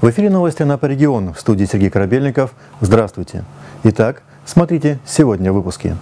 В эфире новости «Анапа Регион», в студии Сергей Корабельников. Здравствуйте. Итак, смотрите сегодня в выпуске.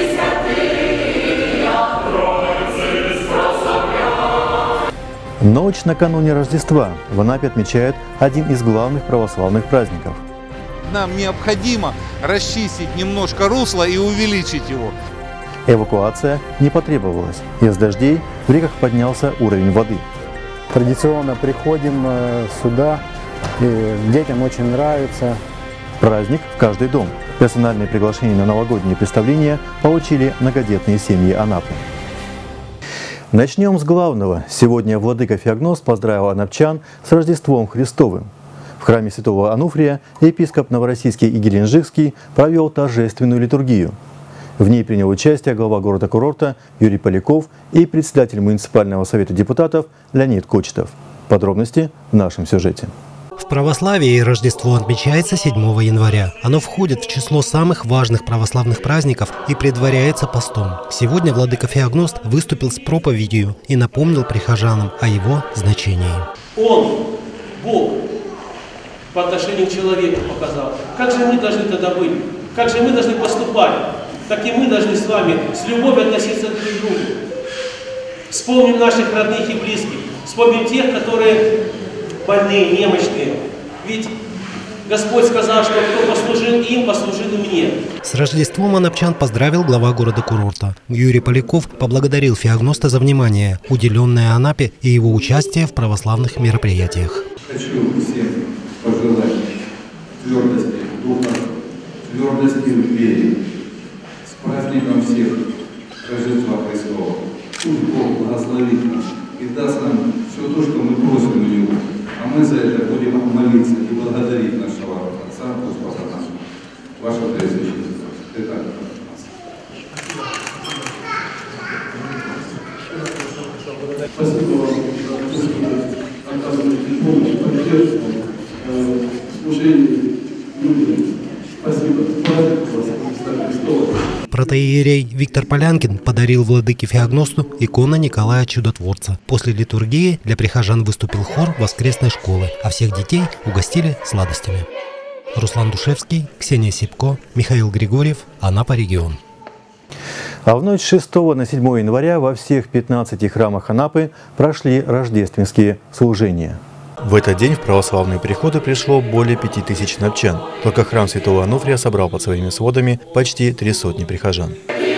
Ночь накануне Рождества в Анапе отмечают один из главных православных праздников. Нам необходимо расчистить немножко русло и увеличить его. Эвакуация не потребовалась. Из дождей в реках поднялся уровень воды. Традиционно приходим сюда, и детям очень нравится. Праздник в каждый дом. Персональные приглашения на новогодние представления получили многодетные семьи Анапы. Начнем с главного. Сегодня владыка Феогност поздравил анапчан с Рождеством Христовым. В храме святого Ануфрия епископ Новороссийский и Геленджикский провел торжественную литургию. В ней принял участие глава города-курорта Юрий Поляков и председатель муниципального совета депутатов Леонид Кочетов. Подробности в нашем сюжете. В православии Рождество отмечается 7 января. Оно входит в число самых важных православных праздников и предваряется постом. Сегодня владыка Феогност выступил с проповедью и напомнил прихожанам о его значении. Он, Бог, по отношению к человеку показал. Как же мы должны тогда быть? Как же мы должны поступать? Так и мы должны с вами с любовью относиться друг к другу. Вспомним наших родных и близких. Вспомним тех, которые больные, немощные. Ведь Господь сказал, что кто послужил им, послужил и мне. С Рождеством анапчан поздравил глава города-курорта. Юрий Поляков поблагодарил Феогноста за внимание, уделенное Анапе и его участие в православных мероприятиях. Хочу всем пожелать твердости духа, твердости в вере. С праздником всех Рождества Христова. Пусть Бог благословит нас и даст нам все то, что мы просим у Него. А мы за это будем молиться и благодарить нашего Отца, Господа нашего. Ваше Преосвященство. Это Спасибо вам за то, что оказываете помощь, поддержку, служение людям. Спасибо. Протоиерей Виктор Полянкин подарил владыке Феогносту икону Николая Чудотворца. После литургии для прихожан выступил хор воскресной школы, а всех детей угостили сладостями. Руслан Душевский, Ксения Сипко, Михаил Григорьев, Анапа Регион. А в ночь с 6 на 7 января во всех 15 храмах Анапы прошли рождественские служения. В этот день в православные приходы пришло более 5000 анапчан. Только храм святого Ануфрия собрал под своими сводами почти 300 прихожан.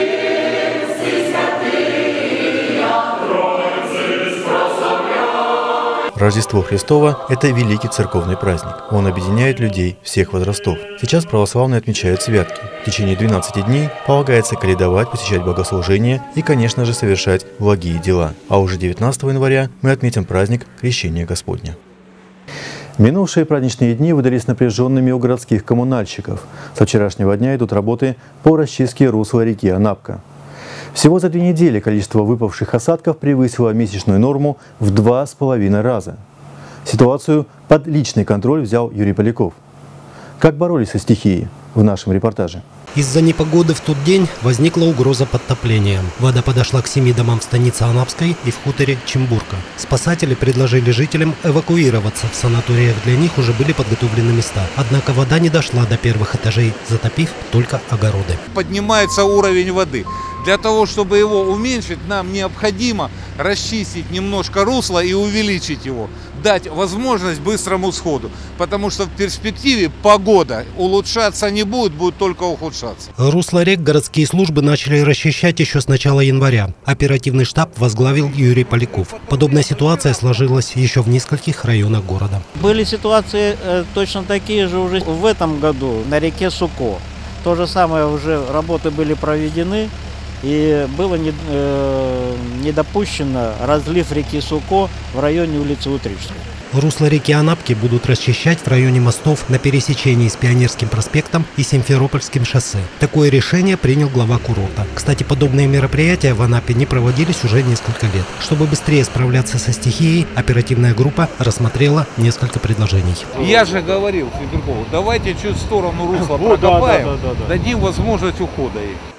Рождество Христово – это великий церковный праздник. Он объединяет людей всех возрастов. Сейчас православные отмечают святки. В течение 12 дней полагается каледовать, посещать богослужения и, конечно же, совершать благие дела. А уже 19 января мы отметим праздник Крещения Господня. Минувшие праздничные дни выдались напряженными у городских коммунальщиков. Со вчерашнего дня идут работы по расчистке русла реки Анапка. Всего за 2 недели количество выпавших осадков превысило месячную норму в 2,5 раза. Ситуацию под личный контроль взял Юрий Поляков. Как боролись со стихией в нашем репортаже. Из-за непогоды в тот день возникла угроза подтопления. Вода подошла к 7 домам в станице Анапской и в хуторе Чембурка. Спасатели предложили жителям эвакуироваться. В санаториях для них уже были подготовлены места. Однако вода не дошла до первых этажей, затопив только огороды. Поднимается уровень воды. Для того, чтобы его уменьшить, нам необходимо расчистить немножко русло и увеличить его. Дать возможность быстрому сходу. Потому что в перспективе погода улучшаться не будет, будет только ухудшаться. Русло рек городские службы начали расчищать еще с начала января. Оперативный штаб возглавил Юрий Поляков. Подобная ситуация сложилась еще в нескольких районах города. Были ситуации точно такие же уже в этом году на реке Суко. То же самое, уже работы были проведены. И было не допущено разлив реки Суко в районе улицы Утрижской. Русло реки Анапки будут расчищать в районе мостов на пересечении с Пионерским проспектом и Симферопольским шоссе. Такое решение принял глава курорта. Кстати, подобные мероприятия в Анапе не проводились уже несколько лет. Чтобы быстрее справляться со стихией, оперативная группа рассмотрела несколько предложений. Я же говорил Федоркову, давайте чуть в сторону русла прокопаем, дадим возможность ухода их.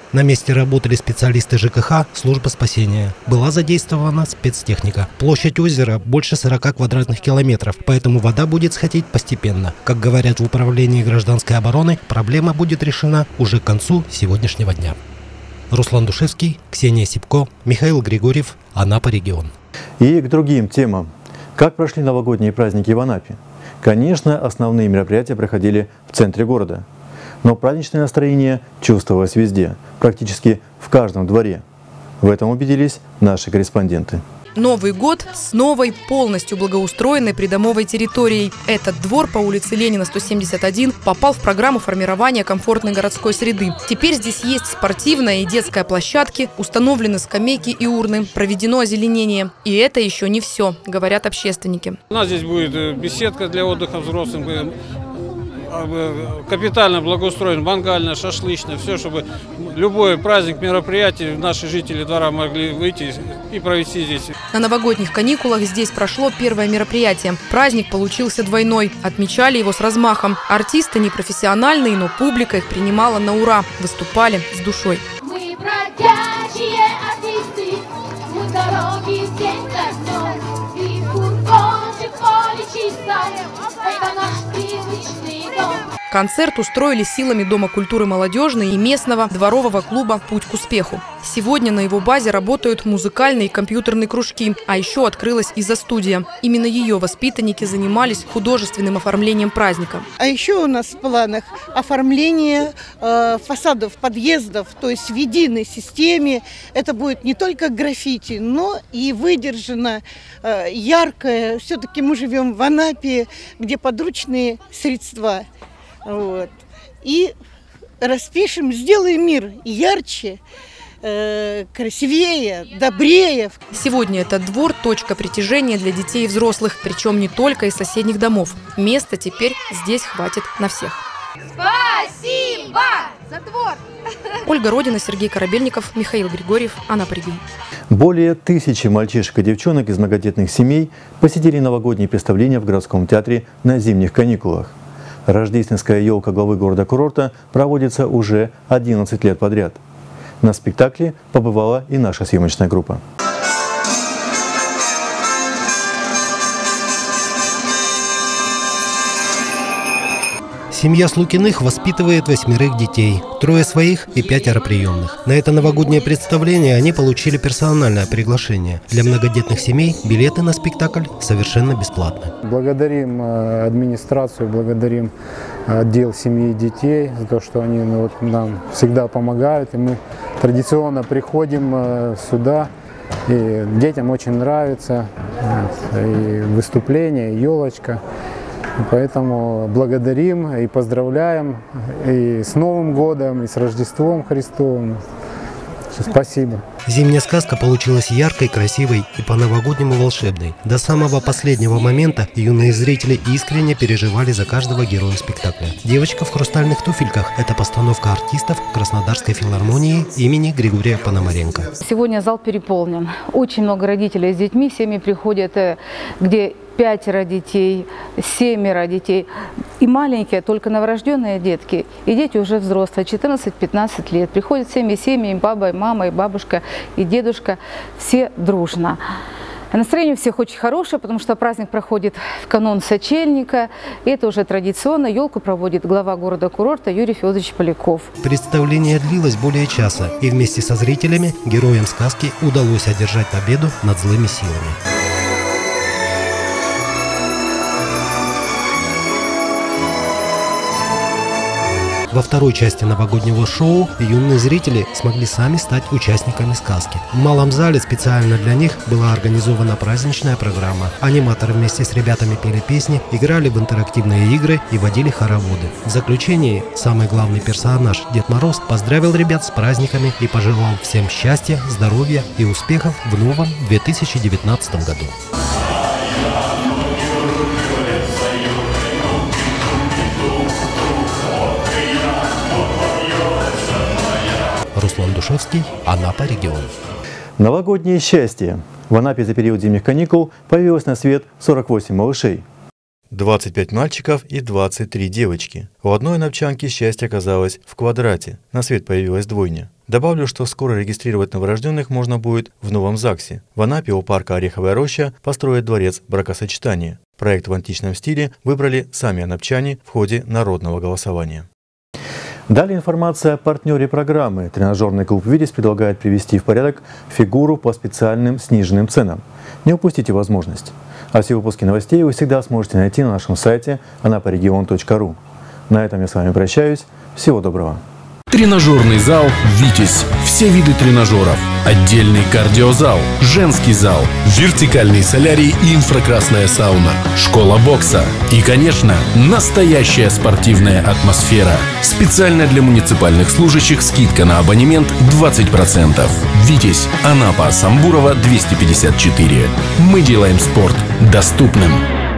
На месте работали специалисты ЖКХ, служба спасения. Была задействована спецтехника. Площадь озера больше 40 квадратных километров, поэтому вода будет сходить постепенно. Как говорят в управлении гражданской обороны, проблема будет решена уже к концу сегодняшнего дня. Руслан Душевский, Ксения Сипко, Михаил Григорьев, Анапа регион. И к другим темам. Как прошли новогодние праздники в Анапе? Конечно, основные мероприятия проходили в центре города. Но праздничное настроение чувствовалось везде, практически в каждом дворе. В этом убедились наши корреспонденты. Новый год с новой, полностью благоустроенной придомовой территорией. Этот двор по улице Ленина, 171, попал в программу формирования комфортной городской среды. Теперь здесь есть спортивная и детская площадки, установлены скамейки и урны, проведено озеленение. И это еще не все, говорят общественники. У нас здесь будет беседка для отдыха взрослым, капитально благоустроен, мангальная, шашлычная, все, чтобы любой праздник, мероприятие наши жители двора могли выйти и провести здесь. На новогодних каникулах здесь прошло первое мероприятие. Праздник получился двойной. Отмечали его с размахом. Артисты непрофессиональные, но публика их принимала на ура. Выступали с душой. Мы бродячие артисты, мы дороги день за днем. И фургончик поле чистое, это наш привычный дом. Концерт устроили силами Дома культуры молодежной и местного дворового клуба «Путь к успеху». Сегодня на его базе работают музыкальные и компьютерные кружки, а еще открылась изо-студия. Именно ее воспитанники занимались художественным оформлением праздника. А еще у нас в планах оформление фасадов подъездов, то есть в единой системе. Это будет не только граффити, но и выдержано, яркое. Все-таки мы живем в Анапе, где подручные средства. Вот. И распишем, сделаем мир ярче, красивее, добрее. Сегодня этот двор – точка притяжения для детей и взрослых, причем не только из соседних домов. Места теперь здесь хватит на всех. Спасибо за двор! Ольга Родина, Сергей Корабельников, Михаил Григорьев, Анапа регион. Более 1000 мальчишек и девчонок из многодетных семей посетили новогодние представления в городском театре на зимних каникулах. Рождественская елка главы города-курорта проводится уже 11 лет подряд. На спектакле побывала и наша съемочная группа. Семья Слукиных воспитывает 8 детей, 3 своих и 5 приемных. На это новогоднее представление они получили персональное приглашение. Для многодетных семей билеты на спектакль совершенно бесплатны. Благодарим администрацию, благодарим отдел семьи и детей за то, что они нам всегда помогают. И мы традиционно приходим сюда, и детям очень нравится и выступление, и елочка. Поэтому благодарим и поздравляем и с Новым годом, и с Рождеством Христовым. Спасибо. Зимняя сказка получилась яркой, красивой и по-новогоднему волшебной. До самого последнего момента юные зрители искренне переживали за каждого героя спектакля. «Девочка в хрустальных туфельках» – это постановка артистов Краснодарской филармонии имени Григория Пономаренко. Сегодня зал переполнен. Очень много родителей с детьми. Семьи приходят, где 5 детей, 7 детей. И маленькие, только новорожденные детки. И дети уже взрослые, 14-15 лет. Приходят семьи, баба, и мама, и бабушка, и дедушка. Все дружно. Настроение у всех очень хорошее, потому что праздник проходит в канун сочельника. И это уже традиционно. Елку проводит глава города-курорта Юрий Федорович Поляков. Представление длилось более часа. И вместе со зрителями героям сказки удалось одержать победу над злыми силами. Во второй части новогоднего шоу юные зрители смогли сами стать участниками сказки. В малом зале специально для них была организована праздничная программа. Аниматоры вместе с ребятами пели песни, играли в интерактивные игры и водили хороводы. В заключении самый главный персонаж Дед Мороз поздравил ребят с праздниками и пожелал всем счастья, здоровья и успехов в новом 2019 году. Руслан Душевский, Анапа регион. Новогоднее счастье. В Анапе за период зимних каникул появилось на свет 48 малышей. 25 мальчиков и 23 девочки. У одной анапчанки счастье оказалось в квадрате. На свет появилась двойня. Добавлю, что скоро регистрировать новорожденных можно будет в Новом ЗАГСе. В Анапе у парка «Ореховая роща» построят дворец бракосочетания. Проект в античном стиле выбрали сами анапчане в ходе народного голосования. Далее информация о партнере программы. Тренажерный клуб «Витязь» предлагает привести в порядок фигуру по специальным сниженным ценам. Не упустите возможность. А все выпуски новостей вы всегда сможете найти на нашем сайте anaporegion.ru. На этом я с вами прощаюсь. Всего доброго. Тренажерный зал «Витязь». Все виды тренажеров. Отдельный кардиозал, женский зал, вертикальный солярий и инфракрасная сауна, школа бокса. И, конечно, настоящая спортивная атмосфера. Специально для муниципальных служащих скидка на абонемент 20%. «Витязь», Анапа, Самбурова, 254. Мы делаем спорт доступным.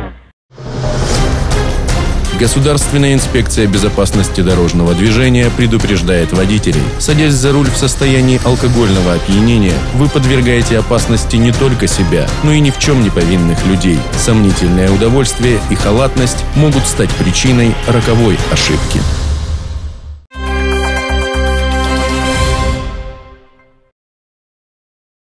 Государственная инспекция безопасности дорожного движения предупреждает водителей. Садясь за руль в состоянии алкогольного опьянения, вы подвергаете опасности не только себя, но и ни в чем не повинных людей. Сомнительное удовольствие и халатность могут стать причиной роковой ошибки.